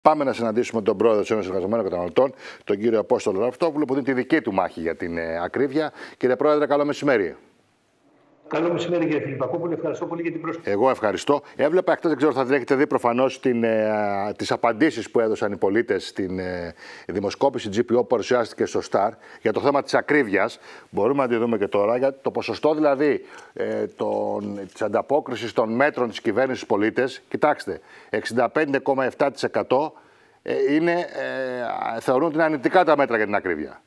Πάμε να συναντήσουμε τον πρόεδρο της Ένωσης Εργαζομένων Καταναλωτών, τον κύριο Απόστολο Ραφτόπουλο, που δίνει τη δική του μάχη για την ακρίβεια. Κύριε Πρόεδρε, καλό μεσημέρι. Καλό μεσημέρι, κύριε Φιλιππακόπουλε. Ευχαριστώ πολύ για την πρόσκληση. Εγώ ευχαριστώ. Έβλεπα χτες, δεν ξέρω αν θα έχετε δει προφανώς τις απαντήσεις που έδωσαν οι πολίτες στην δημοσκόπηση GPO που παρουσιάστηκε στο Star για το θέμα της ακρίβειας. Μπορούμε να τη δούμε και τώρα. Για το ποσοστό δηλαδή της ανταπόκρισης των μέτρων της κυβέρνησης στους πολίτες. Κοιτάξτε, 65,7% θεωρούν ότι είναι αρνητικά τα μέτρα για την ακρίβεια.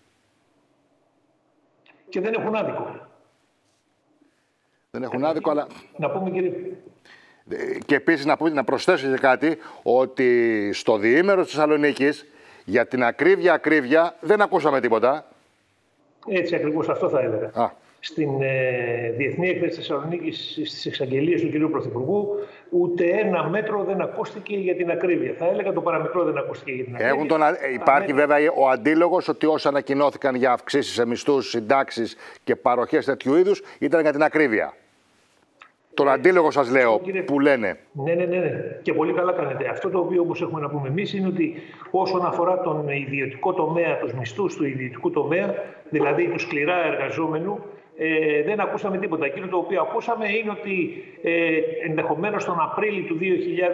Και δεν έχουν άδικο. Δεν έχουν άδικο, αλλά... Να πούμε, κύριε... Και επίσης να προσθέσω και κάτι, ότι στο διήμερο της Θεσσαλονίκης για την ακρίβεια δεν ακούσαμε τίποτα. Έτσι ακριβώς, αυτό θα έλεγα. Στην Διεθνή Έκθεση της Θεσσαλονίκης, στις εξαγγελίες του κ. Πρωθυπουργού, ούτε ένα μέτρο δεν ακούστηκε για την ακρίβεια. Θα έλεγα το παραμικρό δεν ακούστηκε για την ακρίβεια. Υπάρχει βέβαια ο αντίλογος ότι όσα ανακοινώθηκαν για αυξήσεις σε μισθούς, συντάξεις και παροχές τέτοιου είδους ήταν για την ακρίβεια. Τον αντίλογο σας λέω, που λένε. Ναι. Και πολύ καλά κάνετε. Αυτό το οποίο όμως έχουμε να πούμε εμείς είναι ότι όσον αφορά τον ιδιωτικό τομέα, τους μισθούς του ιδιωτικού τομέα, δηλαδή του σκληρά εργαζόμενου, δεν ακούσαμε τίποτα. Εκείνο το οποίο ακούσαμε είναι ότι ενδεχομένως τον Απρίλιο του 2025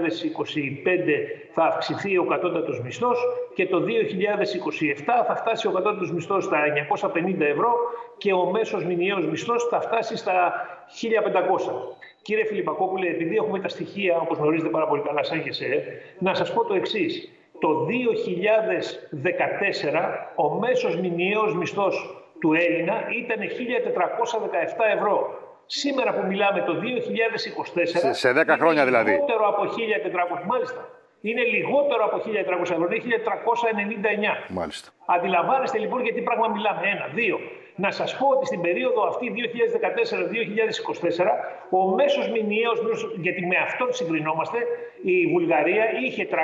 θα αυξηθεί ο κατώτατος μισθός και το 2027 θα φτάσει ο κατώτατος μισθός στα 950 ευρώ και ο μέσος μηνιαίος μισθός θα φτάσει στα 1500. Κύριε Φιλιππακόπουλε, επειδή έχουμε τα στοιχεία, όπως γνωρίζετε πάρα πολύ καλά σαν και να σας πω το εξής. Το 2014 ο μέσος μηνιαίος μισθός του Έλληνα ήταν 1.417 ευρώ. Σήμερα που μιλάμε το 2024... Σε 10 χρόνια δηλαδή. Λιγότερο από 1.400, μάλιστα. Είναι λιγότερο από 1.300 ευρώ, είναι 1.399. Μάλιστα. Αντιλαμβάνεστε λοιπόν για τι πράγμα μιλάμε. 1, 2. Να σας πω ότι στην περίοδο αυτή 2014-2024 ο μέσος μηνιαίος, γιατί με αυτόν συγκρινόμαστε, η Βουλγαρία είχε 361,5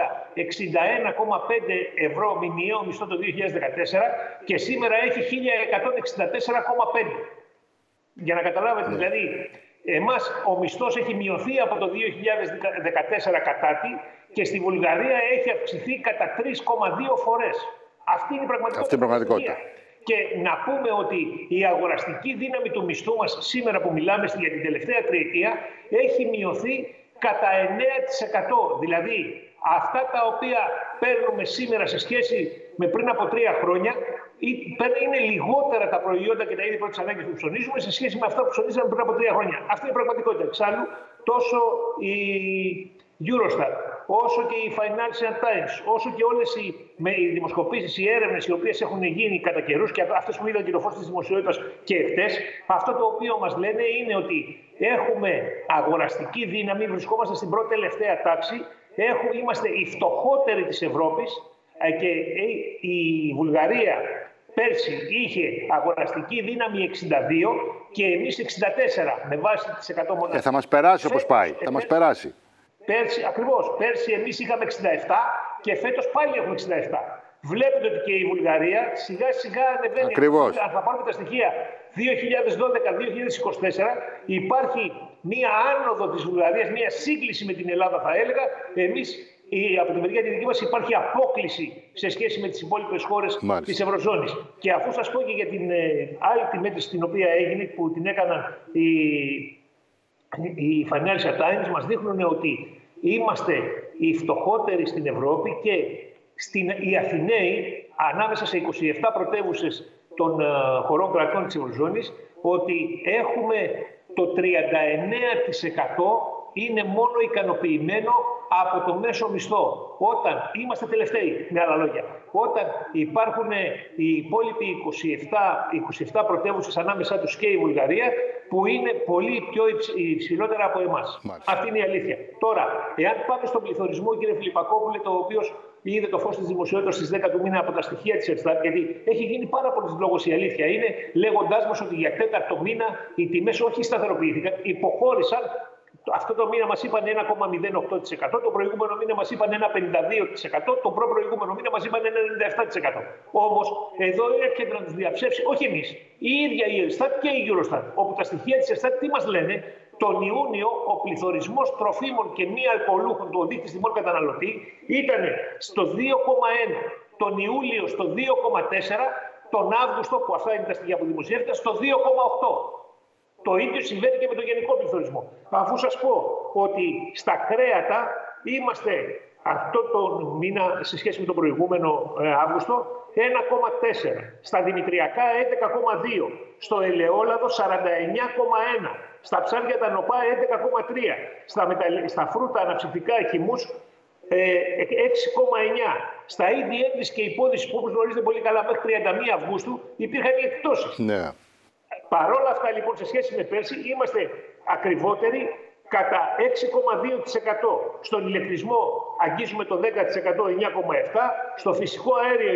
ευρώ μηνιαίο μισθό το 2014 και σήμερα έχει 1.164,5. Για να καταλάβετε δηλαδή, εμάς ο μισθός έχει μειωθεί από το 2014 κατάτι και στη Βουλγαρία έχει αυξηθεί κατά 3,2 φορές. Αυτή είναι η πραγματικότητα. Και να πούμε ότι η αγοραστική δύναμη του μισθού μας σήμερα που μιλάμε για την τελευταία τριετία έχει μειωθεί κατά 9%. Δηλαδή αυτά τα οποία παίρνουμε σήμερα σε σχέση με πριν από 3 χρόνια είναι λιγότερα τα προϊόντα και τα είδη πρώτης ανάγκης που ψωνίζουμε σε σχέση με αυτά που ψωνίζαμε πριν από 3 χρόνια. Αυτή είναι η πραγματικότητα. Εξάλλου, τόσο η Eurostat, όσο και η Financial Times, όσο και όλες οι δημοσκοπήσεις, οι έρευνες οι οποίες έχουν γίνει κατά καιρούς και αυτές που είδαν και το φως της δημοσιότητας και χτες, αυτό το οποίο μας λένε είναι ότι έχουμε αγοραστική δύναμη, βρισκόμαστε στην πρώτη τελευταία τάξη, είμαστε οι φτωχότεροι της Ευρώπης και η Βουλγαρία πέρσι είχε αγοραστική δύναμη 62 και εμείς 64 με βάση τις 100 μονάδες. Θα μας περάσει όπως πάει, θα μας περάσει. Πέρσι εμείς είχαμε 67 και φέτος πάλι έχουμε 67. Βλέπετε ότι και η Βουλγαρία σιγά σιγά ανεβαίνει. Ακριβώς. Αν θα πάρουμε τα στοιχεία 2012-2024 υπάρχει μία άνοδο της Βουλγαρίας, μία σύγκληση με την Ελλάδα θα έλεγα. Εμείς από τη μεριά τη δική μας υπάρχει απόκλιση σε σχέση με τις υπόλοιπες χώρες της Ευρωζώνης. Και αφού σας πω και για την άλλη τη μέτρηση την οποία έγινε, που την έκαναν οι Financial Times, μας δείχνουν ότι είμαστε οι φτωχότεροι στην Ευρώπη και οι Αθηναίοι, ανάμεσα σε 27 πρωτεύουσες των χωρών κρατών της Ευρωζώνης, ότι έχουμε το 39% είναι μόνο ικανοποιημένο από το μέσο μισθό. Όταν είμαστε τελευταίοι, με άλλα λόγια, όταν υπάρχουν οι υπόλοιποι 27 πρωτεύουσες ανάμεσά τους και η Βουλγαρία, που είναι πολύ πιο υψηλότερα από εμάς. Μάλιστα. Αυτή είναι η αλήθεια. Τώρα, εάν πάμε στον πληθωρισμό, κύριε Φιλιππακόπουλε, το οποίο είδε το φως της δημοσιότητας στις 10 του μήνα από τα στοιχεία της Ελστάτ, γιατί έχει γίνει πάρα πολλής λόγος η αλήθεια είναι, λέγοντάς μας ότι για 4ο μήνα οι τιμές όχι σταθεροποιήθηκαν, υποχώρησαν. Αυτό το μήνα μας είπαν 1,08%, το προηγούμενο μήνα μας είπαν 1,52%, το προηγούμενο μήνα μας είπαν 1,97%. Όμως εδώ έρχεται να τους διαψεύσει, όχι εμείς, η ίδια η Ελστάτ και η Eurostat, όπου τα στοιχεία της Ελστάτ τι μας λένε, Τον Ιούνιο ο πληθωρισμός τροφίμων και μη αλκοολούχων, το δείκτης τιμών καταναλωτή, ήταν στο 2,1. Τον Ιούλιο στο 2,4. Τον Αύγουστο, που αυτά είναι τα στοιχεία που δημοσιεύτηκαν, στο 2,8. Το ίδιο συμβαίνει και με τον γενικό πληθωρισμό. Αφού σας πω ότι στα κρέατα είμαστε αυτό το μήνα σε σχέση με τον προηγούμενο Αύγουστο 1,4. Στα δημητριακά 11,2. Στο ελαιόλαδο 49,1. Στα ψάρια τα νοπά 11,3. Στα φρούτα αναψυκτικά χυμούς 6,9. Στα είδη έντυπης και υπόδειση που όπως γνωρίζετε πολύ καλά μέχρι 31 Αυγούστου υπήρχαν οι εκπτώσεις. Ναι. Παρόλα αυτά λοιπόν σε σχέση με πέρσι είμαστε ακριβότεροι κατά 6,2%. Στον ηλεκτρισμό αγγίζουμε το 10%, 9,7%. Στο φυσικό αέριο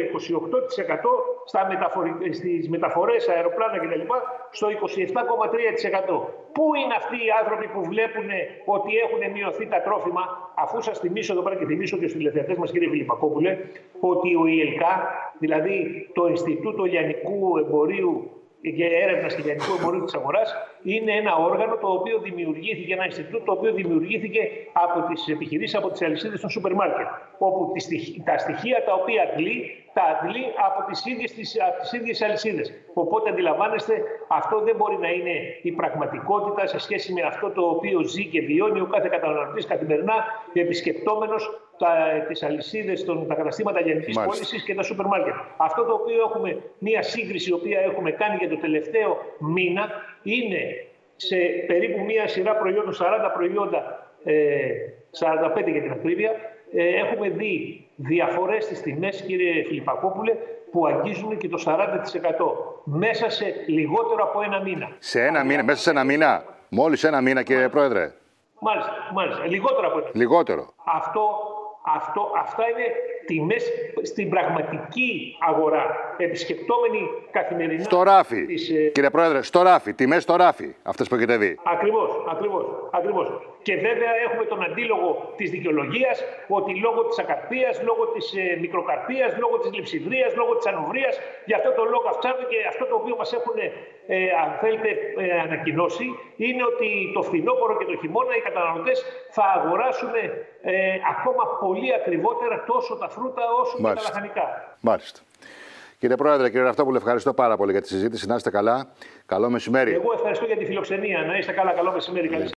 28%. Στις μεταφορές, αεροπλάνα κτλ. Στο 27,3%. Πού είναι αυτοί οι άνθρωποι που βλέπουν ότι έχουν μειωθεί τα τρόφιμα, αφού σας θυμίσω εδώ πέρα και θυμίσω και στους τηλεθεατές μας, κύριε Φιλιππακόπουλε, ότι ο ΙΕΛΚΑ, δηλαδή το Ινστιτούτο Λιανικού Εμπορίου και Έρευνα και Λιανικού Εμπορίου της Αγοράς, είναι ένα όργανο το οποίο δημιουργήθηκε, ένα Ινστιτούτο το οποίο δημιουργήθηκε από τις επιχειρήσεις, από τις αλυσίδες των σούπερ μάρκετ. Όπου τα στοιχεία τα οποία αντλεί, τα αντλεί από τις ίδιες αλυσίδες. Οπότε αντιλαμβάνεστε, αυτό δεν μπορεί να είναι η πραγματικότητα σε σχέση με αυτό το οποίο ζει και βιώνει ο κάθε καταναλωτής καθημερινά, επισκεπτόμενος τις αλυσίδες, τα καταστήματα λιανικής πώλησης και τα σούπερ μάρκετ. Αυτό το οποίο έχουμε, μία σύγκριση η οποία έχουμε κάνει για το τελευταίο μήνα, είναι σε περίπου μία σειρά προϊόντων, 40 προϊόντα, 45 για την ακρίβεια, έχουμε δει διαφορές στις τιμές, κύριε Φιλιππακόπουλε, που αγγίζουν και το 40% μέσα σε λιγότερο από ένα μήνα. Σε ένα μήνα, μέσα σε ένα μήνα, μόλις ένα μήνα, κύριε Πρόεδρε. Μάλιστα, λιγότερο από ένα μήνα. Λιγότερο. Αυτά είναι τιμές στην πραγματική αγορά, επισκεπτόμενοι καθημερινά. Στο ράφι, κύριε Πρόεδρε, στο ράφι, τιμές στο ράφι, αυτές που έχετε δει. Ακριβώς. Και βέβαια έχουμε τον αντίλογο της δικαιολογίας, ότι λόγω της ακαρπίας, λόγω της μικροκαρπίας, λόγω της λειψιδρίας, λόγω της ανοβρίας, για αυτό το λόγο αυξάνονται, και αυτό το οποίο μας έχουν, αν θέλετε, ανακοινώσει, είναι ότι το φθινόπωρο και το χειμώνα οι καταναλωτές θα αγοράσουν ακόμα πολύ ακριβότερα τόσο τα φρούτα όσο και τα λαχανικά. Μάλιστα. Κύριε Πρόεδρε, κύριε Ραφτόπουλε, ευχαριστώ πάρα πολύ για τη συζήτηση. Να είστε καλά. Καλό μεσημέρι. Εγώ ευχαριστώ για τη φιλοξενία. Να είστε καλά. Καλό μεσημέρι.